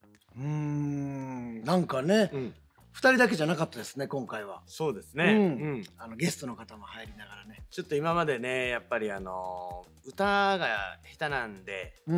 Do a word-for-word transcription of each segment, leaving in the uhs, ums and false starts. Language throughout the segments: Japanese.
うーん、なんかね、 うん、 ふたりだけじゃなかったですね、今回は。 そうですね。 うん、 うん。 あのゲストの方も入りながらね。 ちょっと今までね、やっぱりあのー歌が下手なんで、 うん。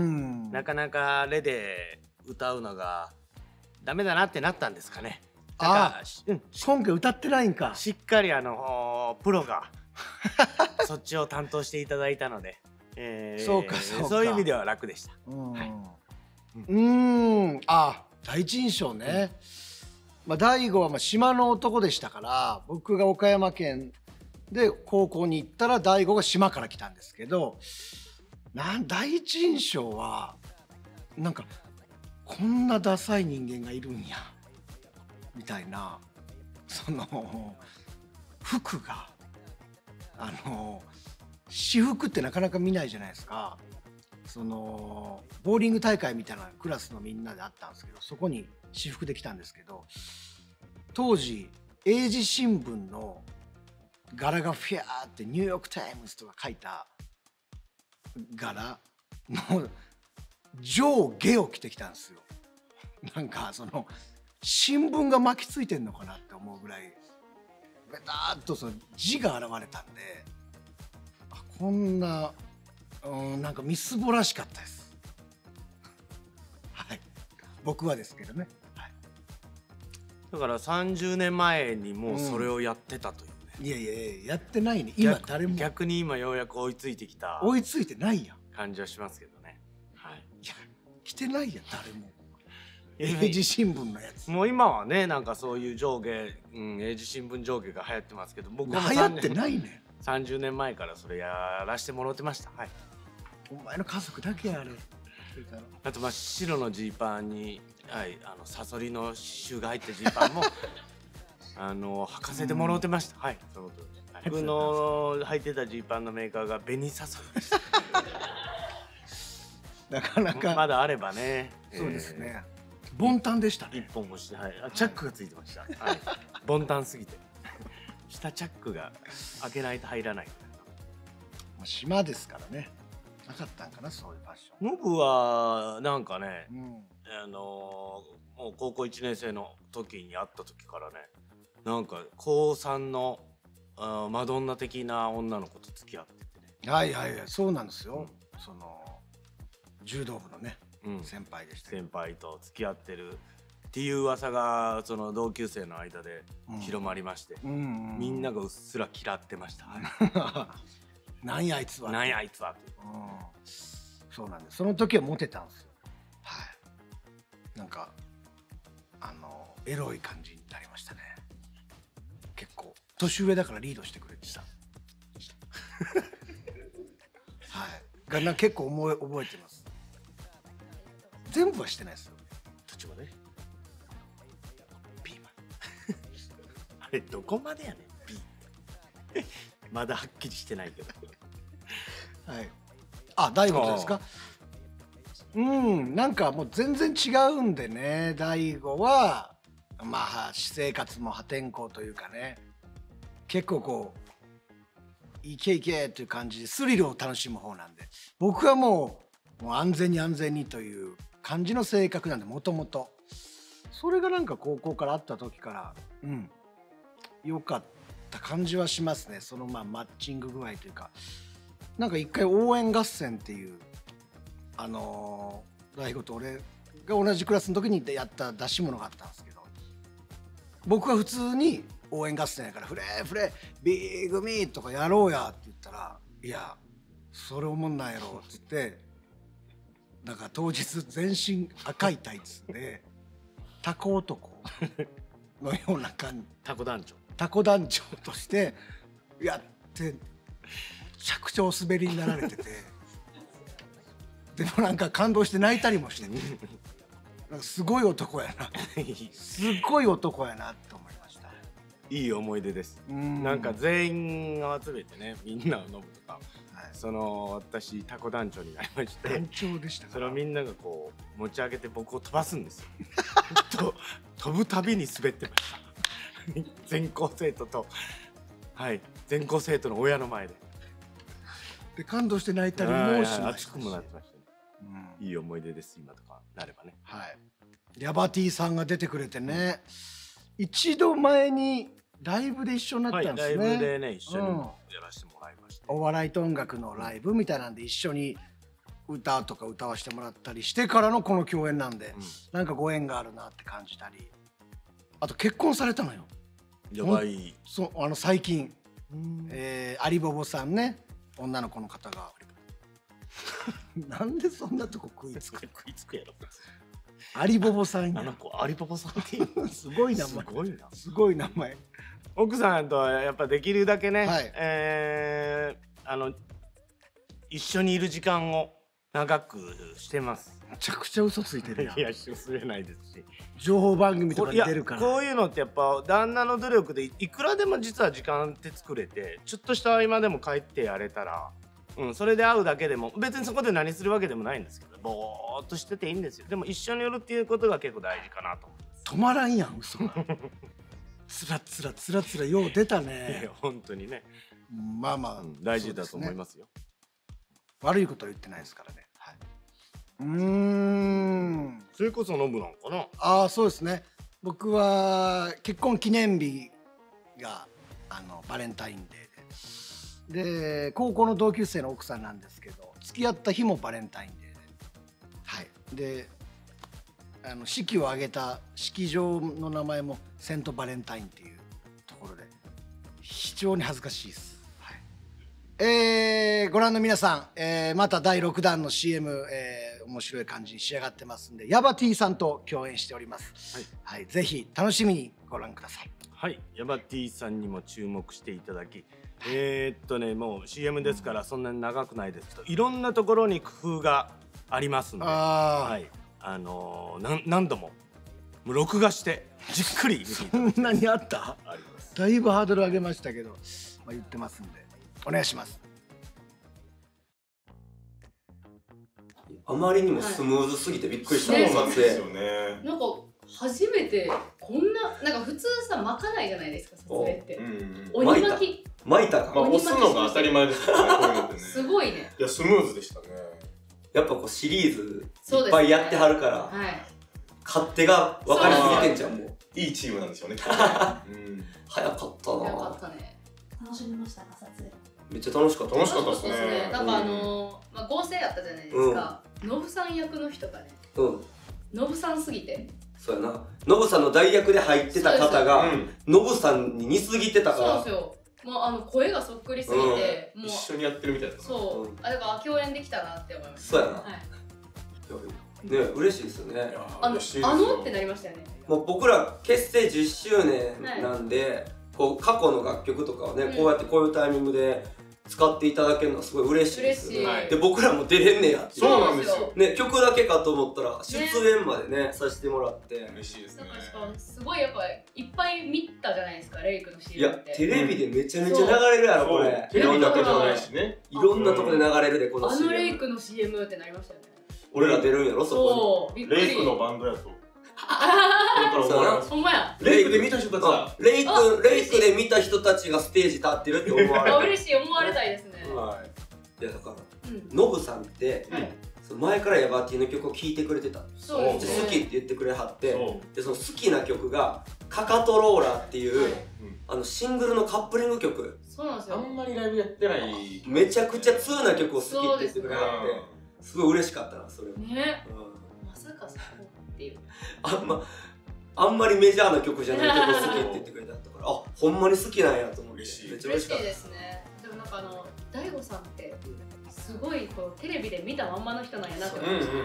なかなかレで歌うのがダメだなってなったんですかね。なんあか、しうん、 今回歌ってないんか。 しっかりあのープロがそっちを担当していただいたので、えーそうかそうかそういう意味では楽でした。 うん。 はい、 うーん、あ、第一印象ね。まあ大悟はまあ島の男でしたから、僕が岡山県で高校に行ったら大悟が島から来たんですけど、なん第一印象はなんかこんなダサい人間がいるんやみたいな、その服があの私服ってなかなか見ないじゃないですか。そのボーリング大会みたいなクラスのみんなであったんですけど、そこに私服で来たんですけど、当時英字新聞の柄がフィアーってニューヨーク・タイムズとか書いた柄の上下を着てきたんですよ。なんかその新聞が巻きついてんのかなって思うぐらいベターっとその字が現れたんで、あ、こんな、うん、なんかみすぼらしかったです。はい、僕はですけどね。はい、 だからさんじゅうねんまえにもうそれをやってたというね。 いやいやいや、やってないね。今逆誰も逆に今ようやく追いついてきた追いついてないやん。 感じはしますけどね。はい。 いや、来てないやん誰も。 いや英字新聞のやつ。 もう今はね、なんかそういう上下、うん、英字新聞上下が流行ってますけど、僕も流行ってないねん。 さんじゅうねんまえからそれやらしてもらってました。はい。 お前の家族だけやあれ。 あと真っ白のジーパンに、はい、あのサソリの刺繍が入ったジーパンもあの履かせてもらってました。はい、その通り。はい、僕の履いてたジーパンのメーカーが紅サソリでした。 なかなかまだあればね。 そうですね。ボンタンでしたね。 一本もして、はい、あ、チャックがついてました。はい、ボンタンすぎて。下チャックが開けないと入らない。 島ですからね。なかったんかな、そういうファッション。 僕はなんかね、 うん、 あのー、もう高校いちねん生の時に会った時からね、なんか高さんのあマドンナ的な女の子と付き合っててね。はいはいはい、そうなんですよ。うん、その柔道部のね、うん、先輩でした。 先輩と付き合ってるっていう噂がその同級生の間で広まりまして、うんうんうん、みんながうっすら嫌ってました。 なんやあいつは。 なんやあいつはって。 うん、そうなんです。その時はモテたんですよ。はい。なんかあのエロい感じになりましたね。結構年上だからリードしてくれてさ。はい。がな結構思い覚えてます。全部はしてないですよ。 途中まで。ピーマン。あれどこまでやねん。ピー。まだはっきりしてないけど。 はい。あ、大悟ですか。うん、なんかもう全然違うんでね。大悟はまあ私生活も破天荒というかね。結構こういけいけっていう感じでスリルを楽しむ方なんで、僕はもう、もう安全に安全にという感じの性格なんで、もともとそれがなんか高校からあった時から、うん、良かった感じはしますね。そのまあマッチング具合というか、なんか一回応援合戦っていうあのー、大悟と俺が同じクラスの時にやった出し物があったんですけど、僕は普通に応援合戦やから「フレーフレービーグミーとかやろうや」って言ったら「いやそれおもんないやろ」って言って、なんか当日全身赤いタイツでタコ男のような感じ、 タコ団長タコ団長としてやってめちゃくちゃお滑りになられててでもなんか感動して泣いたりもしててなんかすごい男やなすごい男やなと思いました。 いい思い出です。んなんか全員を集めてね、みんなを飲むとか、はい、その私タコ団長になりまして、 団長でしたか。 それをみんながこう持ち上げて僕を飛ばすんですよと飛ぶたびに滑ってました全校生徒と、はい、全校生徒の親の前でで感動して泣いたりもしましたし、 熱くもなってましたね。ういい思い出です今とかなればね。 はい。ヤバティさんが出てくれてね、一度前にライブで一緒になったんですね。 はい、ライブでね一緒にやらせてもらいました。 お笑いと音楽のライブみたいなんで一緒に歌とか歌わせてもらったりしてからのこの共演なんで、うん、なんかご縁があるなって感じたり、あと結婚されたのよ。 やばい。 そう、あの最近、えー、アリボボさんね、女の子の方がなんでそんなとこ食いつく食いつくやろ。 アリボボさんや。 あの子アリボボさんっていうすごい名前。 すごいな。 すごい名前。 奥さんとはやっぱできるだけね、 はい、 えー、あの一緒にいる時間を長くしてます。 めちゃくちゃ嘘ついてるやん。 いや、忘れないですし。 情報番組とかに出るから。 こういうのってやっぱ旦那の努力でいくらでも実は時間って作れて、ちょっとした合間でも帰ってやれたら、うん、それで会うだけでも別にそこで何するわけでもないんですけど、ぼーっとしてていいんですよ。でも一緒にいるっていうことが結構大事かなと。 止まらんやん嘘が。つらつらつらつらよう出たね。 いや本当にね。 まあまあ、 うん、大事だと思いますよ。 悪いことは言ってないですからね。はい、うーん。 それこそノブなんかな。 ああ、そうですね。僕は結婚記念日があのバレンタインデーで、で高校の同級生の奥さんなんですけど、付き合った日もバレンタインデーで、はい。で、あの式を挙げた式場の名前もセントバレンタインっていうところで非常に恥ずかしいです。えー、ご覧の皆さん、えー、まただいろくだんの シーエム、えー、面白い感じに仕上がってますんで、ヤバティさんと共演しております。はい、はい、ぜひ楽しみにご覧ください。 はい、ヤバティさんにも注目していただき、えー、っとねもう シーエム ですからそんなに長くないですけど、いろんなところに工夫がありますので、あ、はい、あのー、なん何度ももう録画してじっくり見ていただきます。 そんなにあった？ あります。 だいぶハードル上げましたけど、まあ、言ってますんで。お願いします。 あまりにもスムーズすぎてびっくりしたもん、 撮影。なんか初めてこんな、なんか普通さ巻かないじゃないですか、撮影って。鬼巻き。 巻いたか。 まあ押すのが当たり前ですよね。こういうのってね。 すごいね。 いやスムーズでしたね。 やっぱこうシリーズいっぱいやってはるから、勝手が分かりすぎてんじゃんもう。 いいチームなんですよね。 早かったな。 早かったね。 楽しみましたか、撮影。 めっちゃ楽しかった。 楽しかったですね。 なんかあのまあ合成やったじゃないですか。ノブさん役の人がね、ノブさんすぎて。 そうやな。ノブさんの代役で入ってた方がノブさんに似すぎてたから。 そうですよ。もうあの声がそっくりすぎて、 一緒にやってるみたいな。 そう。あ、だから共演できたなって思いました。 そうやな。ね、嬉しいですよね。 あのあのってなりましたよね。 もう僕ら結成じゅっしゅうねんなんで、こう過去の楽曲とかをね、こうやってこういうタイミングで使っていただけるのはすごい嬉しいですよね。で僕らも出れんねやって。 そうなんですよ。 ね、曲だけかと思ったら出演までねさせてもらって嬉しいですね。 すごいやっぱいっぱい見たじゃないですか、レイクの シーエム って。 いやテレビでめちゃめちゃ流れるやろこれ。 テレビだけじゃないしね。 いろんなとこで流れるでこの シーエム。 あのレイクの シーエム ってなりましたよね。 俺ら出るんやろそこに。 レイクのバンドやと。 ほんまや。 レイクで見た人たちだ。 レイクレイクで見た人たちがステージ立ってるって思われる。 嬉しい、思われたいですね。 はい。いやだからノブさんって前からヤバティの曲を聴いてくれてた。 そうですね。 好きって言ってくれはって、でその好きな曲がカカトローラーっていうあのシングルのカップリング曲。 そうなんですよ。 あんまりライブやってない。 めちゃくちゃ通な曲を好きって言ってくれはって。すごい嬉しかったなそれはね。まさかそこっていう。 あんまあんまりメジャーな曲じゃない曲好きって言ってくれたからあほんまに好きなんやと思ってめっちゃ嬉しかった。 嬉しいですね。でもなんかあの大悟さんってすごいこうテレビで見たまんまの人なんやなって思いました。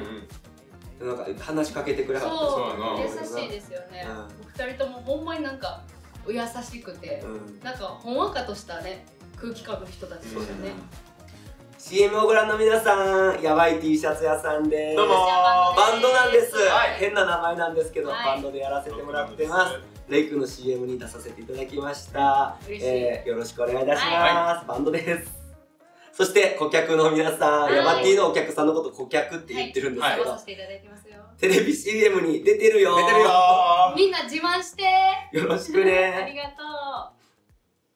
なんか話しかけてくれはってそう優しいですよね。お二人ともほんまになんか優しくてなんかほんわかとしたね空気感の人たちですよね。 シーエム をご覧の皆さん、やばい T シャツ屋さんです。 どうもバンドなんです。変な名前なんですけど、バンドでやらせてもらってます。レイクの シーエム に出させていただきました。えー、よろしくお願いいたします。バンドです。そして顧客の皆さん、ヤバティのお客さんのこと顧客って言ってるんですけど、テレビ シーエム に出てるよ。 出てるよ。 みんな自慢して。 よろしくね。 ありがとう。